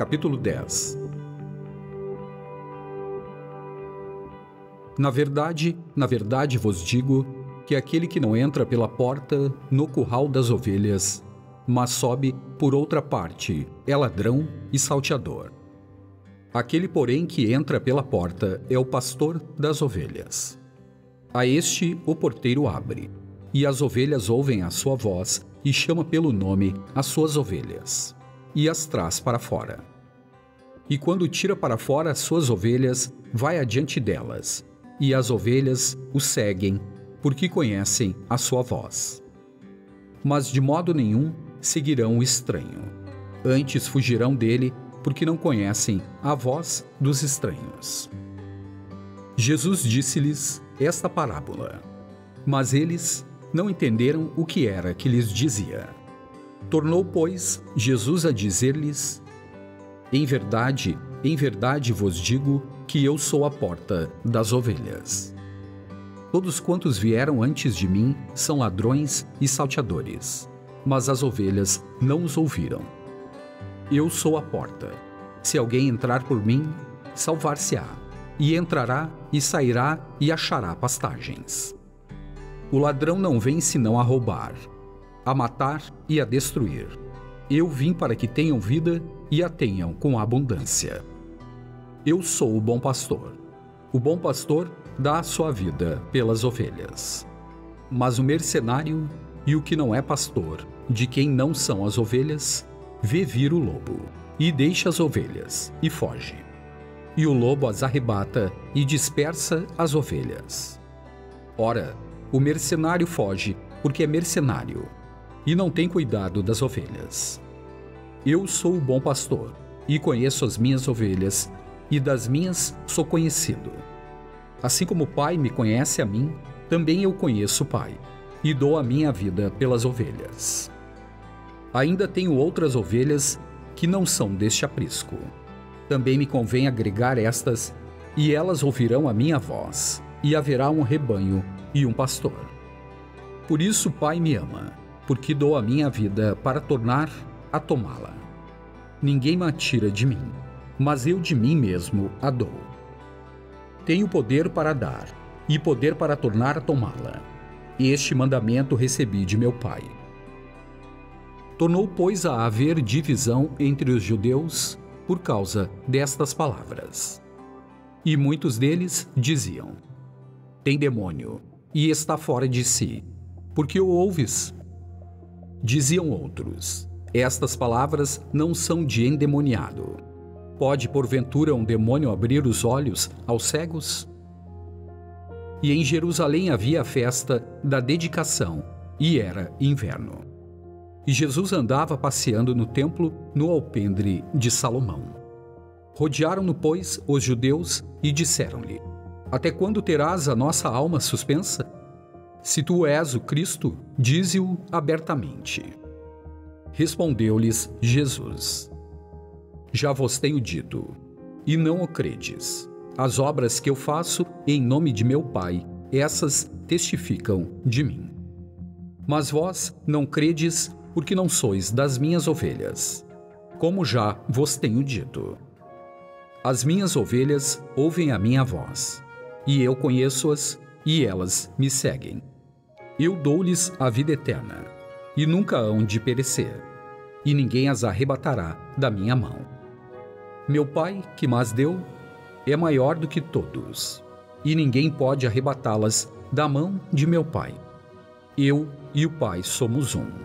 Capítulo 10. Na verdade vos digo que aquele que não entra pela porta no curral das ovelhas, mas sobe por outra parte, é ladrão e salteador. Aquele, porém, que entra pela porta é o pastor das ovelhas. A este o porteiro abre, e as ovelhas ouvem a sua voz e chama pelo nome as suas ovelhas, e as traz para fora. E quando tira para fora as suas ovelhas, vai adiante delas, e as ovelhas o seguem, porque conhecem a sua voz. Mas de modo nenhum seguirão o estranho. Antes fugirão dele, porque não conhecem a voz dos estranhos. Jesus disse-lhes esta parábola, mas eles não entenderam o que era que lhes dizia. Tornou, pois, Jesus a dizer-lhes: em verdade vos digo que eu sou a porta das ovelhas. Todos quantos vieram antes de mim são ladrões e salteadores, mas as ovelhas não os ouviram. Eu sou a porta. Se alguém entrar por mim, salvar-se-á, e entrará e sairá e achará pastagens. O ladrão não vem senão a roubar, a matar e a destruir. Eu vim para que tenham vida e a tenham com abundância. Eu sou o bom pastor. O bom pastor dá a sua vida pelas ovelhas. Mas o mercenário e o que não é pastor, de quem não são as ovelhas, vê vir o lobo, e deixa as ovelhas, e foge. E o lobo as arrebata e dispersa as ovelhas. Ora, o mercenário foge porque é mercenário, e não tem cuidado das ovelhas. Eu sou o bom pastor, e conheço as minhas ovelhas, e das minhas sou conhecido. Assim como o Pai me conhece a mim, também eu conheço o Pai, e dou a minha vida pelas ovelhas. Ainda tenho outras ovelhas que não são deste aprisco. Também me convém agregar estas, e elas ouvirão a minha voz, e haverá um rebanho e um pastor. Por isso o Pai me ama, porque dou a minha vida para tornar a tomá-la. Ninguém me a tira de mim, mas eu de mim mesmo a dou. Tenho poder para dar, e poder para tornar a tomá-la. Este mandamento recebi de meu Pai. Tornou, pois, a haver divisão entre os judeus por causa destas palavras. E muitos deles diziam: tem demônio, e está fora de si, porque o ouves? Diziam outros: estas palavras não são de endemoniado. Pode, porventura, um demônio abrir os olhos aos cegos? E em Jerusalém havia a festa da dedicação, e era inverno. E Jesus andava passeando no templo no alpendre de Salomão. Rodearam-no, pois, os judeus e disseram-lhe: até quando terás a nossa alma suspensa? Se tu és o Cristo, dize-o abertamente. Respondeu-lhes Jesus: já vos tenho dito, e não o credes. As obras que eu faço em nome de meu Pai, essas testificam de mim. Mas vós não credes, porque não sois das minhas ovelhas, como já vos tenho dito. As minhas ovelhas ouvem a minha voz, e eu conheço-as, e elas me seguem. Eu dou-lhes a vida eterna, e nunca hão de perecer, e ninguém as arrebatará da minha mão. Meu Pai, que m'as deu, é maior do que todos, e ninguém pode arrebatá-las da mão de meu Pai. Eu e o Pai somos um.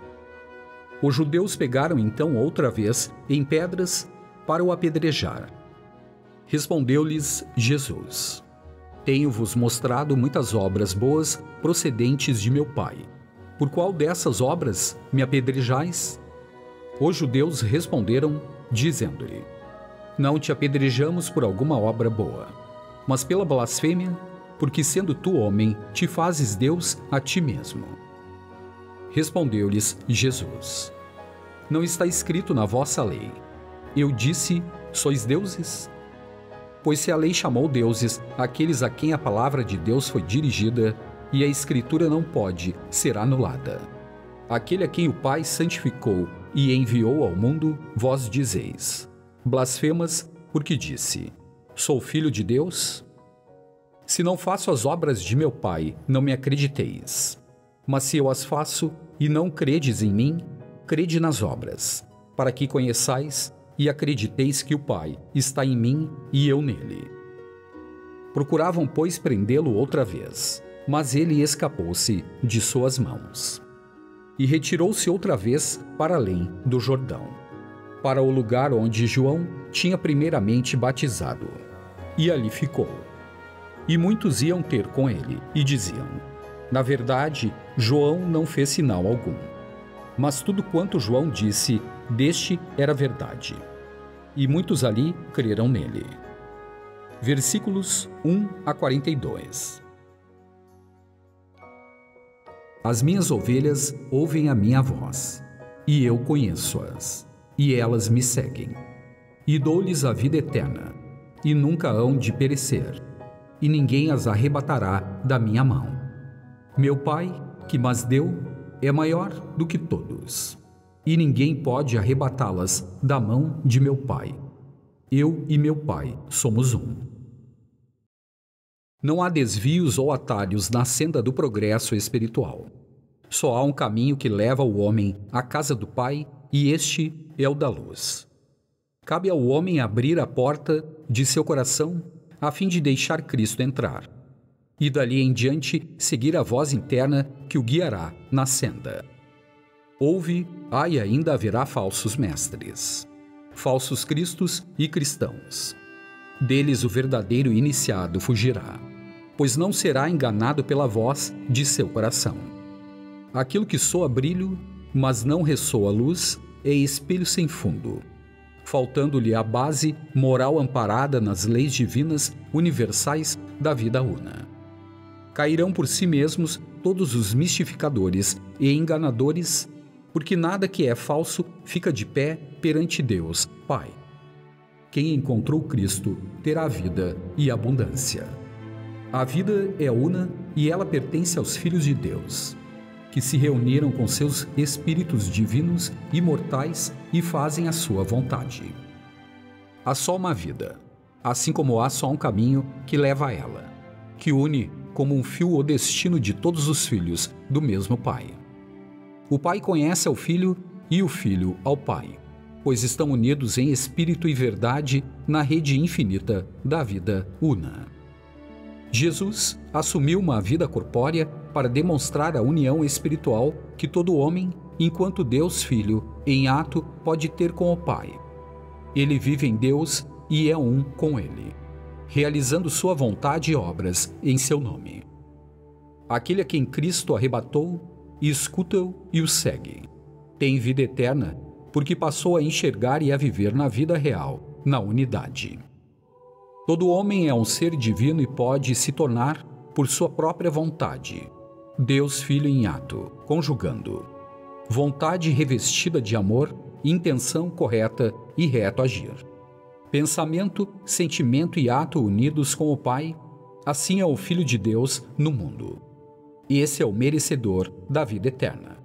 Os judeus pegaram então outra vez em pedras para o apedrejar. Respondeu-lhes Jesus: tenho-vos mostrado muitas obras boas procedentes de meu Pai. Por qual dessas obras me apedrejais? Os judeus responderam, dizendo-lhe: não te apedrejamos por alguma obra boa, mas pela blasfêmia, porque sendo tu homem, te fazes Deus a ti mesmo. Respondeu-lhes Jesus: não está escrito na vossa lei: eu disse, sois deuses? Pois se a lei chamou deuses aqueles a quem a palavra de Deus foi dirigida, e a Escritura não pode ser anulada. Aquele a quem o Pai santificou e enviou ao mundo, vós dizeis: Blasfemas, porque disse: Sou filho de Deus? Se não faço as obras de meu Pai, não me acrediteis. Mas se eu as faço e não credes em mim, crede nas obras, para que conheçais e acrediteis que o Pai está em mim e eu nele. Procuravam, pois, prendê-lo outra vez, mas ele escapou-se de suas mãos. E retirou-se outra vez para além do Jordão, para o lugar onde João tinha primeiramente batizado, e ali ficou. E muitos iam ter com ele, e diziam: Na verdade, João não fez sinal algum. Mas tudo quanto João disse, deste era verdade. E muitos ali creram nele. Versículos 1 a 42. As minhas ovelhas ouvem a minha voz, e eu conheço-as, e elas me seguem. E dou-lhes a vida eterna, e nunca hão de perecer, e ninguém as arrebatará da minha mão. Meu Pai, que mas deu, é maior do que todos, e ninguém pode arrebatá-las da mão de meu Pai. Eu e meu Pai somos um. Não há desvios ou atalhos na senda do progresso espiritual. Só há um caminho que leva o homem à casa do Pai, e este é o da luz. Cabe ao homem abrir a porta de seu coração a fim de deixar Cristo entrar, e dali em diante seguir a voz interna que o guiará na senda. Houve, há e ainda haverá falsos mestres, falsos cristos e cristãos. Deles o verdadeiro iniciado fugirá, pois não será enganado pela voz de seu coração. Aquilo que soa brilho, mas não ressoa luz, é espelho sem fundo, faltando-lhe a base moral amparada nas leis divinas universais da vida una. Cairão por si mesmos todos os mistificadores e enganadores, porque nada que é falso fica de pé perante Deus, Pai. Quem encontrou Cristo terá vida e abundância. A vida é una e ela pertence aos filhos de Deus, que se reuniram com seus espíritos divinos imortais e fazem a sua vontade. Há só uma vida, assim como há só um caminho que leva a ela, que une como um fio o destino de todos os filhos do mesmo Pai. O Pai conhece ao Filho e o Filho ao Pai, pois estão unidos em espírito e verdade na rede infinita da vida una. Jesus assumiu uma vida corpórea para demonstrar a união espiritual que todo homem, enquanto Deus Filho, em ato, pode ter com o Pai. Ele vive em Deus e é um com Ele, realizando sua vontade e obras em seu nome. Aquele a quem Cristo arrebatou, escuta-o e o segue. Tem vida eterna, porque passou a enxergar e a viver na vida real, na unidade. Todo homem é um ser divino e pode se tornar, por sua própria vontade, Deus Filho em ato, conjugando vontade revestida de amor, intenção correta e reto agir. Pensamento, sentimento e ato unidos com o Pai, assim é o Filho de Deus no mundo. Esse é o merecedor da vida eterna.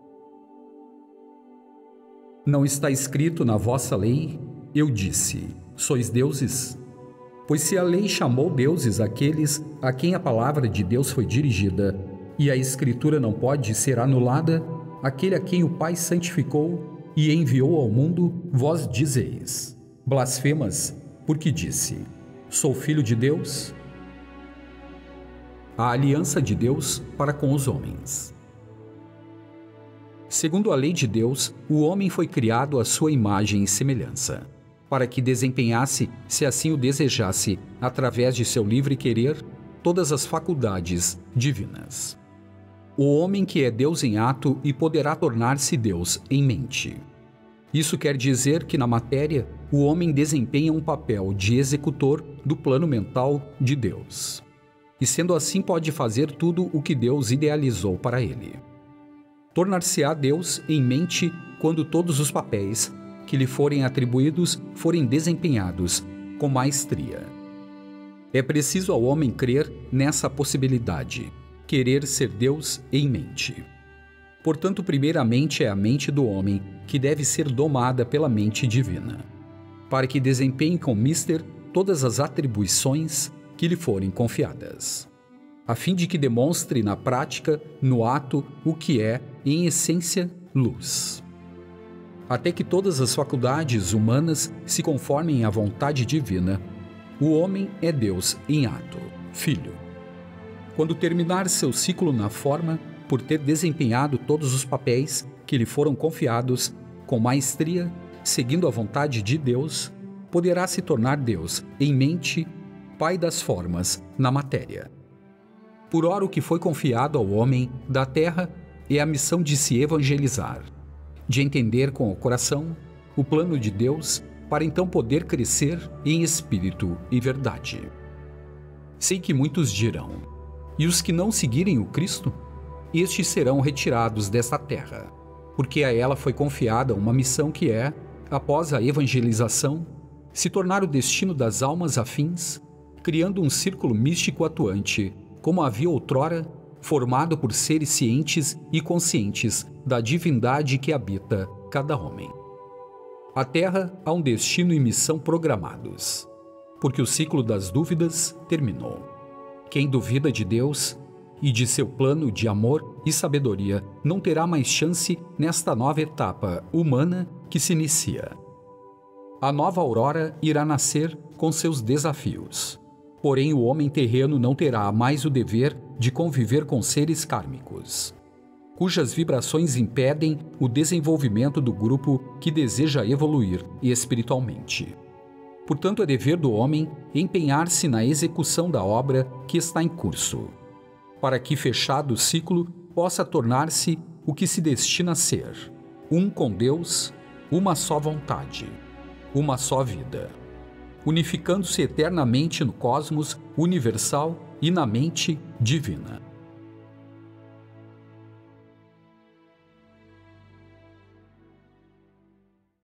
Não está escrito na vossa lei, eu disse, sois deuses? Pois se a lei chamou deuses aqueles a quem a palavra de Deus foi dirigida, e a Escritura não pode ser anulada, aquele a quem o Pai santificou e enviou ao mundo, vós dizeis: blasfemas, porque disse: sou filho de Deus? A aliança de Deus para com os homens. Segundo a lei de Deus, o homem foi criado à sua imagem e semelhança, para que desempenhasse, se assim o desejasse, através de seu livre querer, todas as faculdades divinas. O homem que é Deus em ato e poderá tornar-se Deus em mente. Isso quer dizer que na matéria, o homem desempenha um papel de executor do plano mental de Deus. E sendo assim pode fazer tudo o que Deus idealizou para ele. Tornar-se-á Deus em mente quando todos os papéis que lhe forem atribuídos forem desempenhados com maestria. É preciso ao homem crer nessa possibilidade, querer ser Deus em mente. Portanto, primeiramente é a mente do homem que deve ser domada pela mente divina. para que desempenhe com mister todas as atribuições que lhe forem confiadas, a fim de que demonstre na prática, no ato, o que é, em essência, luz. Até que todas as faculdades humanas se conformem à vontade divina, o homem é Deus em ato, Filho. Quando terminar seu ciclo na forma, por ter desempenhado todos os papéis que lhe foram confiados com maestria, seguindo a vontade de Deus, poderá se tornar Deus em mente, Pai das formas, na matéria. Por ora, o que foi confiado ao homem da terra é a missão de se evangelizar, de entender com o coração o plano de Deus para então poder crescer em espírito e verdade. Sei que muitos dirão: e os que não seguirem o Cristo? Estes serão retirados desta terra, porque a ela foi confiada uma missão que é, após a evangelização, se tornar o destino das almas afins, criando um círculo místico atuante, como havia outrora, formado por seres cientes e conscientes da divindade que habita cada homem. A Terra há um destino e missão programados, porque o ciclo das dúvidas terminou. Quem duvida de Deus e de seu plano de amor e sabedoria não terá mais chance nesta nova etapa humana que se inicia. A nova aurora irá nascer com seus desafios. Porém, o homem terreno não terá mais o dever de conviver com seres kármicos, cujas vibrações impedem o desenvolvimento do grupo que deseja evoluir espiritualmente. Portanto, é dever do homem empenhar-se na execução da obra que está em curso, para que, fechado o ciclo, possa tornar-se o que se destina a ser: um com Deus, uma só vontade, uma só vida, unificando-se eternamente no cosmos universal e na mente divina.